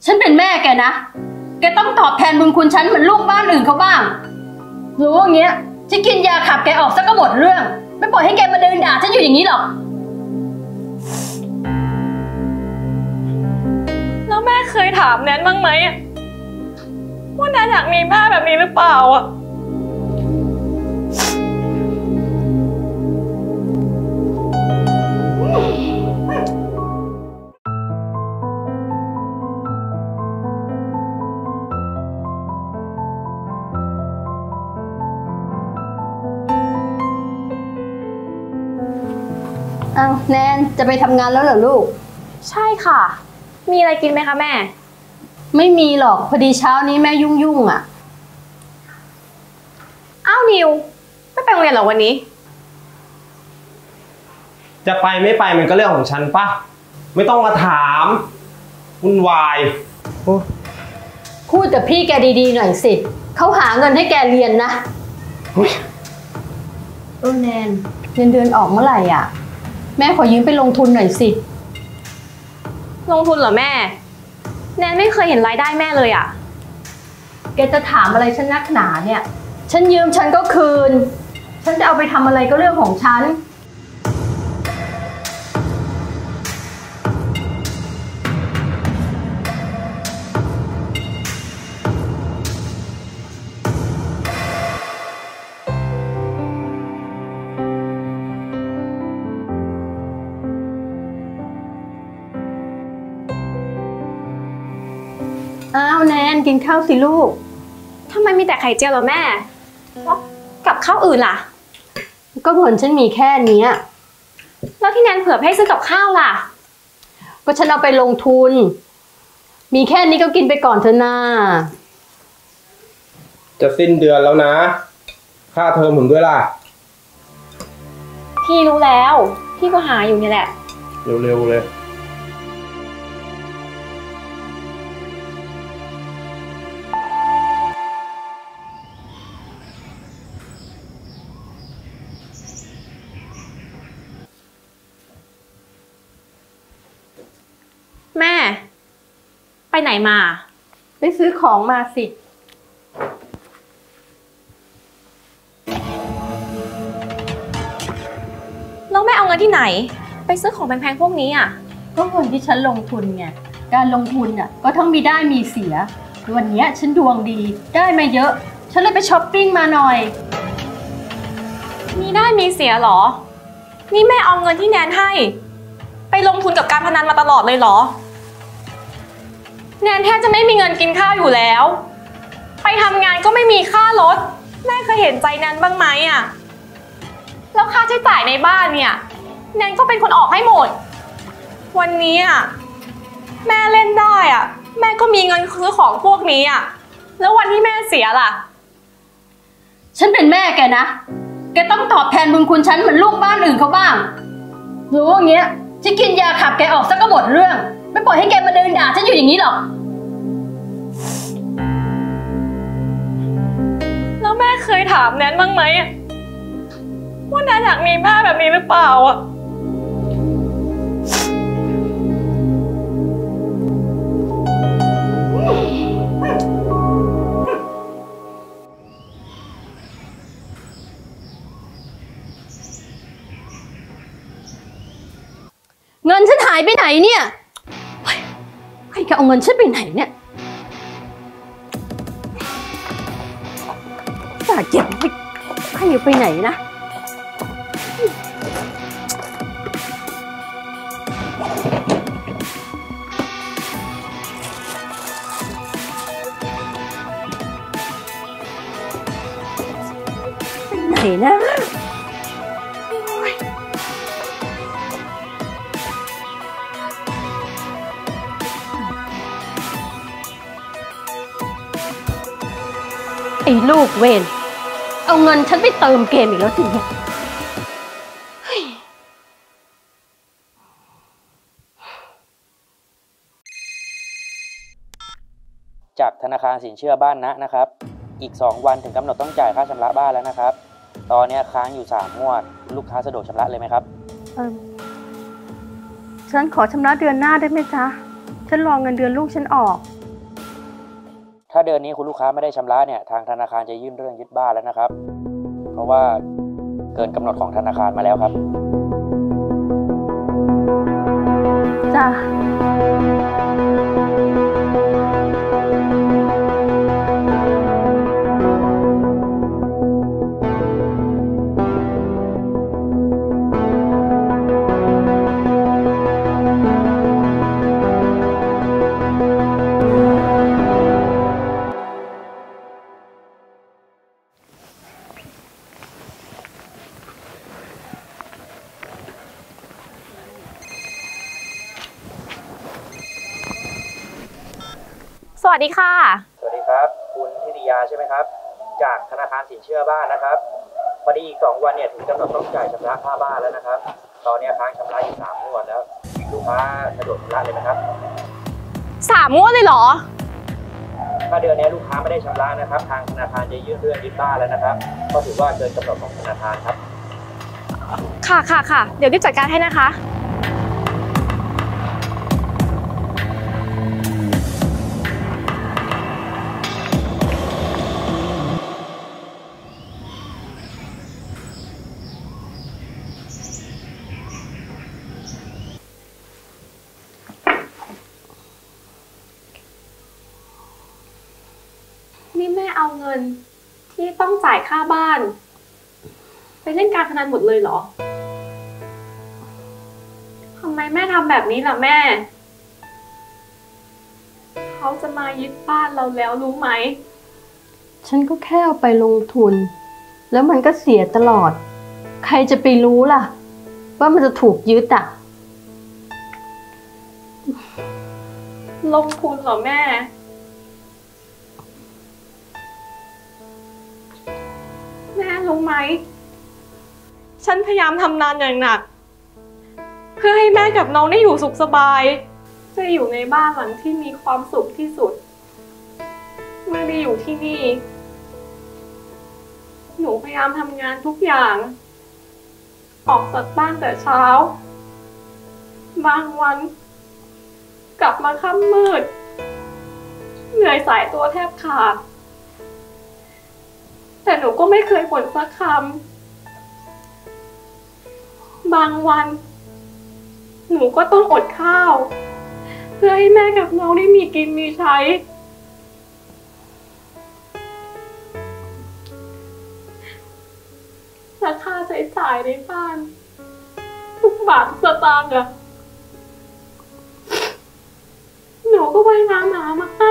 ฉันเป็นแม่แกนะแกต้องตอบแทนบุญคุณฉันเหมือนลูกบ้านอื่นเขาบ้างรู้อย่างเงี้ยฉันกินยาขับแกออกซะก็หมดเรื่องไม่ปล่อยให้แกมาเดินด่าฉันอยู่อย่างนี้หรอกแล้วแม่เคยถามแนนบ้างไหมว่าแนนอยากมีแม่แบบนี้หรือเปล่าอ่ะอ้าวแนนจะไปทำงานแล้วเหรอลูกใช่ค่ะมีอะไรกินไหมคะแม่ไม่มีหรอกพอดีเช้านี้แม่ยุ่งอ่ะอ้าวนิวไม่ไปโรงเรียนเหรอวันนี้จะไปไม่ไปมันก็เรื่องของฉันป่ะไม่ต้องมาถามวุ่นวายพูดกับพี่แกดีๆหน่อยสิเขาหาเงินให้แกเรียนนะแนนเงินเดือนออกเมื่อไหร่อ่ะแม่ขอยืมไปลงทุนหน่อยสิลงทุนเหรอแม่แนนไม่เคยเห็นรายได้แม่เลยอ่ะแกจะถามอะไรฉันนักหนาเนี่ยฉันยืมฉันก็คืนฉันจะเอาไปทำอะไรก็เรื่องของฉันอ้าวแนนกินข้าวสิลูกทำไมมีแต่ไข่เจียวเหรอแม่กับข้าวอื่นล่ะก็เงินฉันมีแค่นี้แล้วที่แนนเผื่อให้ซื้อกับข้าวล่ะก็ฉันเอาไปลงทุนมีแค่นี้ก็กินไปก่อนเถอะนาจะสิ้นเดือนแล้วนะค่าเทอมผมด้วยล่ะพี่รู้แล้วพี่ก็หาอยู่นี่แหละเร็วๆเลยแม่ไปไหนมาไปซื้อของมาสิแล้วแม่เอาเงินที่ไหนไปซื้อของแพงๆพวกนี้อ่ะก็เงินที่ฉันลงทุนไงการลงทุนก็ต้องมีได้มีเสียวันนี้ฉันดวงดีได้มาเยอะฉันเลยไปช้อปปิ้งมาหน่อยมีได้มีเสียหรอนี่แม่เอาเงินที่แนนให้ไปลงทุนกับการพนันมาตลอดเลยเหรอแนนแทบจะไม่มีเงินกินข้าวอยู่แล้วไปทำงานก็ไม่มีค่ารถแม่เคยเห็นใจแนนบ้างไหมอ่ะแล้วค่าใช้จ่ายในบ้านเนี่ยแนนก็เป็นคนออกให้หมดวันนี้แม่เล่นได้แม่ก็มีเงินซื้อของพวกนี้แล้ววันที่แม่เสียล่ะฉันเป็นแม่แกนะแกต้องตอบแทนบุญคุณฉันเหมือนลูกบ้านอื่นเขาบ้างรู้อย่างเงี้ยฉันกินยาขับแกออกซะก็หมดเรื่องไม่ปล่อยให้แกมาเดินด่าฉันอยู่อย่างนี้หรอกแล้วแม่เคยถามแนนบ้างไหมว่าแนนอยากมีแม่แบบนี้หรือเปล่าเงินฉันหายไปไหนเนี่ยใครจะเอาเงินฉันไปไหนเนี่ยจ่าเก็บไว้ใครอยู่ไปไหนนะไปไหนนะไอ้ลูกเวนเอาเงินฉันไปเติมเกมอีกแล้วสิเนี่ยจากธนาคารสินเชื่อบ้านนะครับอีก2 วันถึงกำหนดต้องจ่ายค่าชำระบ้านแล้วนะครับตอนนี้ค้างอยู่3 งวดลูกค้าสะดวกชำระเลยไหมครับฉันขอชำระเดือนหน้าได้ไหมจ๊ะฉันรอเงินเดือนลูกฉันออกถ้าเดือนนี้คุณลูกค้าไม่ได้ชำระเนี่ยทางธนาคารจะยื่นเรื่องยึดบ้านแล้วนะครับเพราะว่าเกินกำหนดของธนาคารมาแล้วครับจ้ะสวัสดีค่ะสวัสดีครับคุณทิติยาใช่ไหมครับจากธนาคารสินเชื่อบ้านนะครับพอดีอีก2 วันเนี่ยถึงกำหนดต้องจ่ายชำระค่าบ้านแล้วนะครับตอนนี้ค้างชำระอยู่3 งวดแล้วลูกค้าสะดวกชำระเลยนะครับ 3 งวดเลยเหรอถ้าเดือนนี้ลูกค้าไม่ได้ชำระนะครับทางธนาคารจะยื่นเรื่องยึดบ้านแล้วนะครับก็ถือว่าเกินกำหนดของธนาคารครับค่ะเดี๋ยวรีบจัดการให้นะคะนี่แม่เอาเงินที่ต้องจ่ายค่าบ้านไปเล่นการพนันหมดเลยเหรอทำไมแม่ทำแบบนี้ล่ะแม่เขาจะมายึดบ้านเราแล้วรู้ไหมฉันก็แค่เอาไปลงทุนแล้วมันก็เสียตลอดใครจะไปรู้ล่ะว่ามันจะถูกยึดอ่ะลงทุนเหรอแม่รู้ไหมฉันพยายามทำงานอย่างหนักเพื่อให้แม่กับน้องได้อยู่สุขสบายจะอยู่ในบ้านหลังที่มีความสุขที่สุดเมื่อได้อยู่ที่นี่หนูพยายามทำงานทุกอย่างออกจากบ้านแต่เช้าบางวันกลับมาค่ำมืดเหนื่อยสายตัวแทบขาดแต่หนูก็ไม่เคยบ่นสักคำบางวันหนูก็ต้องอดข้าวเพื่อให้แม่กับน้องได้มีกินมีใช้และค่าใช้จ่ายในบ้านทุกบาททุกสตางค์อะหนูก็ไปหามาให้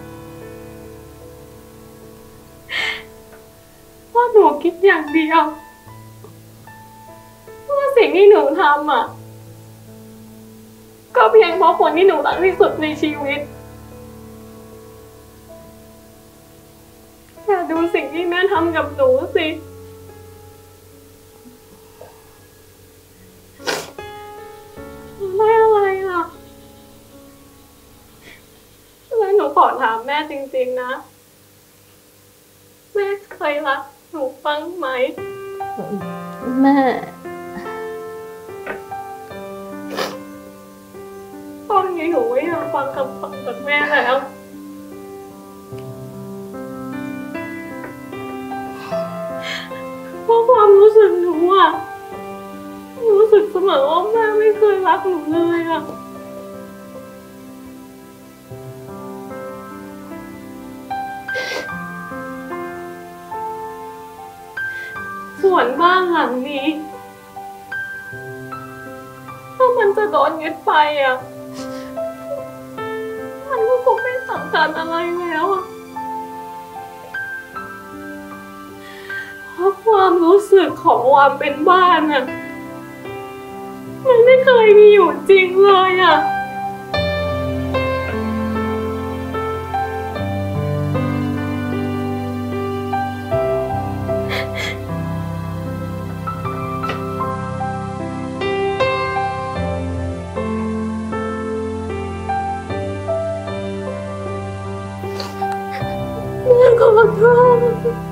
ว่าหนูคิดอย่างเดียวว่าสิ่งที่หนูทำอ่ะก็เพียงเพราะคนที่หนูรักที่สุดในชีวิตแต่ดูสิ่งที่แม่ทำกับหนูสิไม่อะไรอ่ะแล้วหนูขอถามแม่จริงๆนะแม่เคยรักหนูบ้างไหมแม่ตอนนี้หนูไม่อยากฟังคำสั่งจากแม่แล้วเพราะความรู้สึกหนูอะรู้สึกเสมอว่าแม่ไม่เคยรักหนูเลยอะส่วนบ้านหลังนี้ถ้ามันจะโดนยึดไปอ่ะมันก็คงไม่สำคัญอะไรแล้วอ่ะเพราะความรู้สึกของความเป็นบ้านอ่ะมันไม่เคยมีอยู่จริงเลยอ่ะขอโทษ